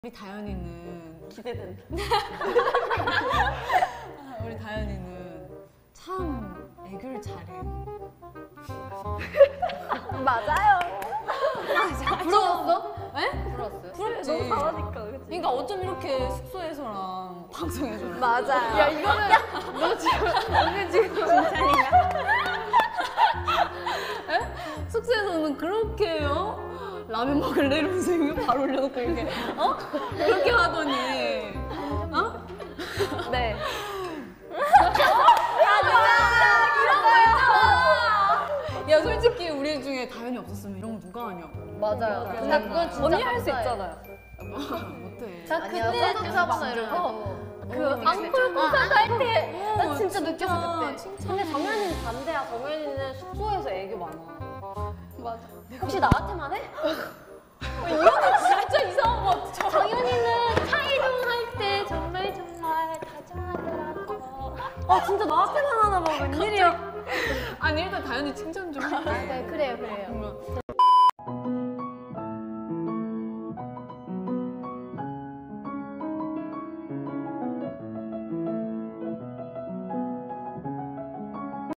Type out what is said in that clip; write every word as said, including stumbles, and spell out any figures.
우리 다현이는 기대된다. 우리 다현이는 참 애교를 잘해. 맞아요. 맞아. 부러웠어? 에? 부러웠어요? 부럽지. 너무 잘하니까, 그치? 그러니까 어쩜 이렇게 숙소에서랑 방송에서랑. 맞아요. 야, 이거는 너 지금 오늘 지금 진짜니까? 에? 숙소에서는 그렇게 해요? 라면 먹을래? 이러면서 이거 바로 올려놓고 이렇게 어? 그렇게 하더니 어? 네. 야 솔직히 우리 중에 다현이 없었으면 이런 거 누가 하냐고. 맞아요. 맞아. 근데 그건 진짜 언니 할 수 감사해요. 있잖아요. 못해. 자, 그때 쫓아보나 이러고. 그 어, 앙콜 콘서트 할 때 나 어, 진짜 진짜, 느꼈어 그때. 진짜. 근데 정현이는 반대야. 정현이는 숙소에서 애교 많아. 맞아. 혹시 나한테만 해? 진짜 이상한 거 같아. 정현이는 차이동할 때 정말 정말 다정하더라고. 아, 진짜 나한테만 하나 봐. 웬일이야? 아니 일단 다현이 칭찬 좀 해. 네, 그래요, 그래요. 그러면